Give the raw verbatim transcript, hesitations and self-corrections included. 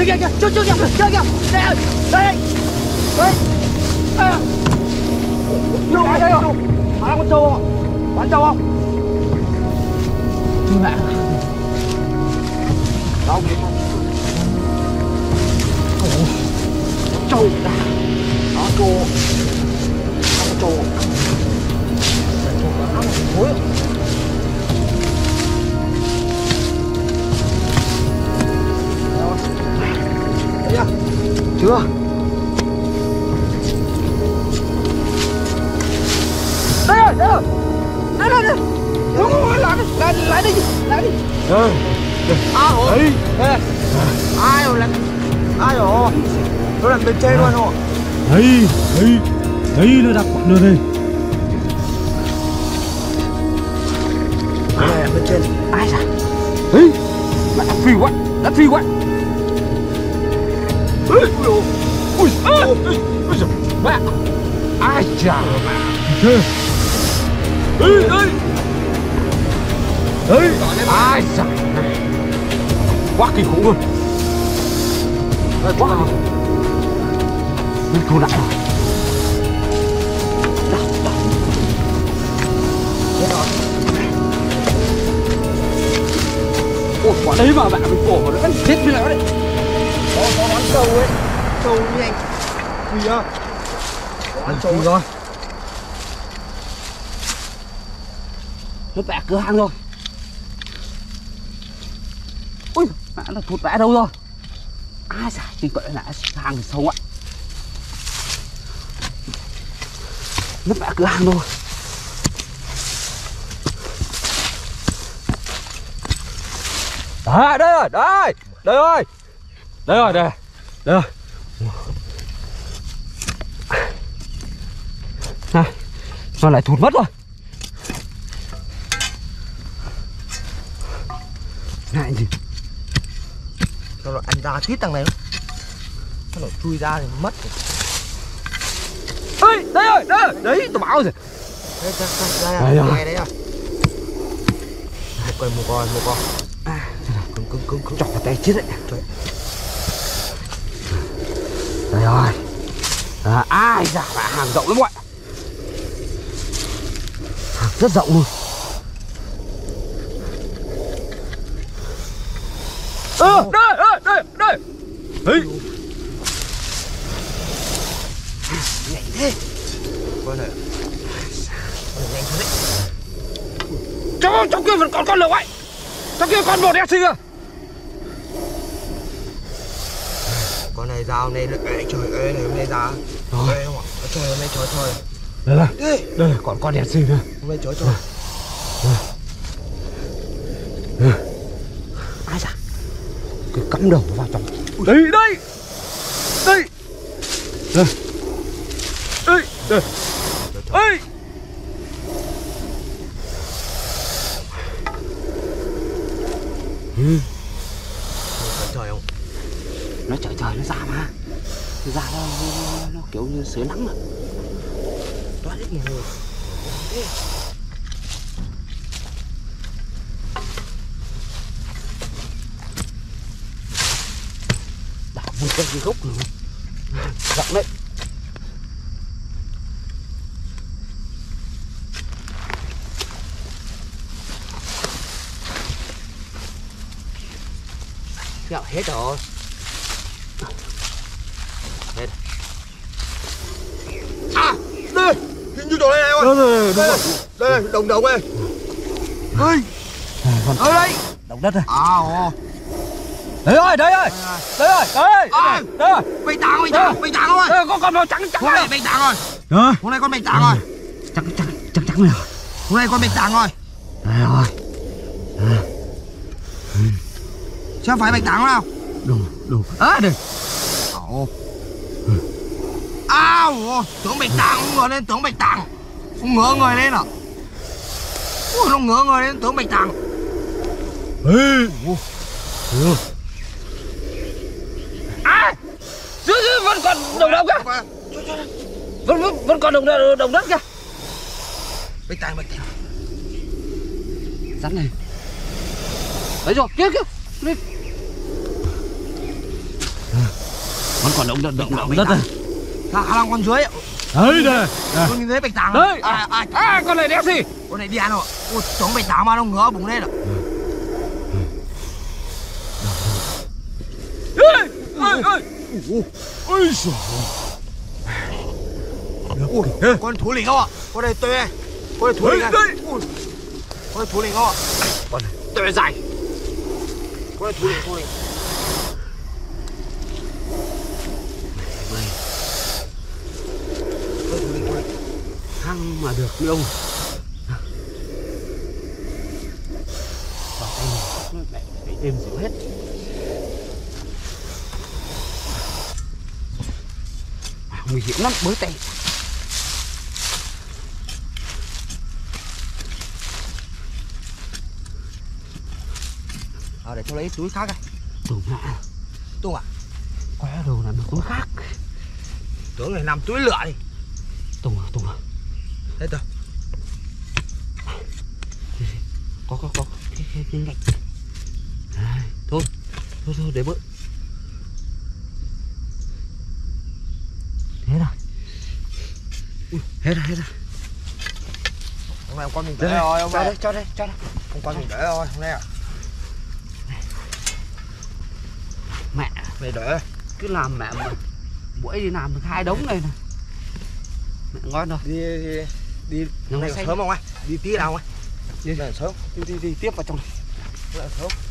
kìa kìa, chưa chưa kìa, kìa kìa, đây đây đây, đấy, à, đâu đây đây rồi, à con trâu không, bán trâu không? Mẹ, đâu vậy con? Trâu, đó trâu, đó trâu, trâu nó thối. Chưa. Đây rồi, đây rồi. Đây đây đây. Đúng rồi, lại đi, lại lại đi, lại đi. Đây. À hổ. Đấy. Đây. Ai rồi lại. Ai rồi. Nó làm bên trên luôn rồi. Đấy, đấy. Đấy nó đặt bọn nữa đây. Đây là bên trên. Ai ra? Đấy. Lại đặt phi quá, đặt phi quá. Ui ui ui ui ui mẹ, ai chà mẹ, đấy đấy đấy, ai chà, quá kinh khủng luôn, quá, mình thu lại rồi, đau đau, chết rồi, ôi quả đấy mà mẹ mình cổ nó chết đi lại đấy. Có có bán trâu ấy, trâu như anh Thùy á, bán trâu rồi, nó bẻ cửa hàng rồi, ui mẹ nó thụt bẻ đâu rồi, ai giải thì gọi là hàng sâu ạ, nó bẻ cửa hàng rồi, đấy đây rồi, đây đây rồi. Đây rồi, đây. Đây rồi. Này, nó lại thụt mất rồi. Này gì? Cho nó ăn ra tít thằng này. Nó chui ra thì mất. Ê, đây rồi, đây. Đấy, tôi bảo rồi. Đây, đây, đây, đây, đây, đây. Một con, một con, một con. Cứng, cứng, cứng, cứng. Chọc vào tay chết đấy. Trời. Đây rồi. À, ai ra mà hàng rộng lắm mọi. Hàng rất rộng luôn. Ơ, à, đây, đây, đây, đây. Đấy. Nhanh thế. Con này. Nhanh thế đấy. Trong, trong kia vẫn còn con lửa vậy. Trong kia con một đen xì à. Con này dao này, ê, trời ơi, này hôm nay ra. Ê, trời hôm nay trời trời. Đây này. Đây, đây còn con đèn xì nữa. hôm nay trời trời. Ai ra? Cái cắm đầu vào trong. Đây, đây. Đây. Đây. Đây, đây. Ê. Ừ. Trời trời không? Nó trời trời nó ra mà. Nó ra nó, nó, nó kiểu như sưởi nắng mà. Toát hết mồ hôi. Đảo một cái gốc rồi. Rộng đấy. Dạ, hết rồi. Hết. À, đây, hình như chỗ này này Đâu rồi, đây, đây, đây, đây, đồng đồng đây. Ơi, ở đây. Động đất rồi. À, ồ. Đấy rồi, đấy rồi. Đấy rồi, đấy. À, Đấy rồi. bạch tạng, bạch tạng, bạch tạng rồi. Đây có con màu trắng trắng Hôm này. nay bạch tạng rồi. đó. Hôm nay con bạch tạng rồi. Trắng trắng trắng trắng này. Hôm nay con bạch tạng rồi. Đây rồi. Chứ không phải bạch tạng nào. Đủ, đủ. À đây. Ồ. À, ồ, tưởng bạch tạng, không ngờ lên tưởng bạch tạng. Không ngỡ người lên à. Ui, nó ngỡ người lên tưởng bạch tạng. Ê. À, chứ chứ vẫn còn đồng đồng kìa. Vẫn vẫn vẫn còn đồng đồng đất kìa. Bạch tạng, bạch tạng. Rắn này. Đấy rồi, kia kia. Lên. Còn còn động đất động động đất này. Thả lòng con dưới. Đấy đây. Tôi nhìn thấy bạch tàng. Đấy. À, à, À con này đéo gì. con này đi ăn rồi. Ôi trống bạch tàng mà nó ngứa bụng lên rồi. Ê, ê, ê. Ôi giời. Ui, con thủ lĩnh không ạ? Con này tuê. Con này thủ lĩnh này. Ui. Con này thủ lĩnh không ạ? Con này tuê dài. Con này thủ lĩnh, thủ lĩnh. Hăng mà được nữa ông. Vào tay mình mẹ phải êm dịu hết. À, nguy hiểm lắm, bới tay. À, để tôi lấy túi khác đây. Tùng ạ. Tùng à? Quá đồ làm được túi khác. Tưởng này làm túi lửa đi. Tùng à, Tùng à. Đấy tôi. Có, có, có. Cái, cái, cái ngạch. À, thôi, thôi, thôi, để bớt. Hết rồi. Ui, hết rồi, hết rồi. Hôm nay ông con mình để rồi, ông cho đây. đây, cho đây, cho đây. Ông con mình để rồi, hôm nay à. Mẹ, Mày để. cứ làm mẹ mà buổi đi làm được hai đống này nè. Mẹ ngon rồi. Đi, đi, đi. Nhưng mà Này xanh. sớm không anh? Đi tí nào anh? Đi, Này sớm. đi, đi, đi tiếp vào trong này. Này sớm.